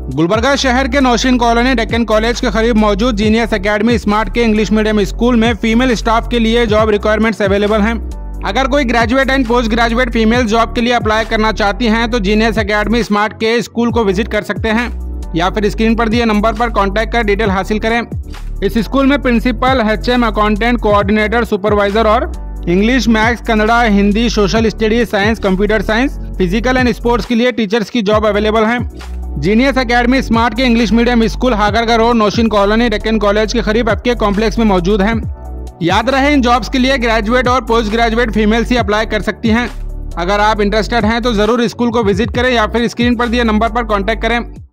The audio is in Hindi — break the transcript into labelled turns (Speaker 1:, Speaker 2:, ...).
Speaker 1: गुलबर्गा शहर के नौशीन कॉलोनी डेक्कन कॉलेज के करीब मौजूद जीनियस एकेडमी स्मार्ट के इंग्लिश मीडियम स्कूल में फीमेल स्टाफ के लिए जॉब रिक्वायरमेंट्स अवेलेबल हैं। अगर कोई graduate and post graduate female job के लिए अप्लाई करना चाहती हैं तो जीनियस एकेडमी स्मार्ट के स्कूल को विजिट कर सकते हैं या फिर स्क्रीन पर दिए नंबर पर कॉन्टैक्ट कर डिटेल हासिल करें। इस स्कूल में principal, HM, accountant, coordinator, supervisor और English, maths, Kannada, Hindi, social studies, science, computer science, physical and sports के लिए टीचर्स की जॉब अवेलेबल है। जीनियस एकेडमी स्मार्ट के English medium school Hagarga road, Naushin colony, Deccan college के करीब FK कॉम्प्लेक्स में मौजूद है। याद रहे, इन जॉब्स के लिए ग्रेजुएट और पोस्ट ग्रेजुएट फीमेल्स ही अप्लाई कर सकती हैं। अगर आप इंटरेस्टेड हैं तो जरूर स्कूल को विजिट करें या फिर स्क्रीन पर दिए नंबर पर कॉन्टैक्ट करें।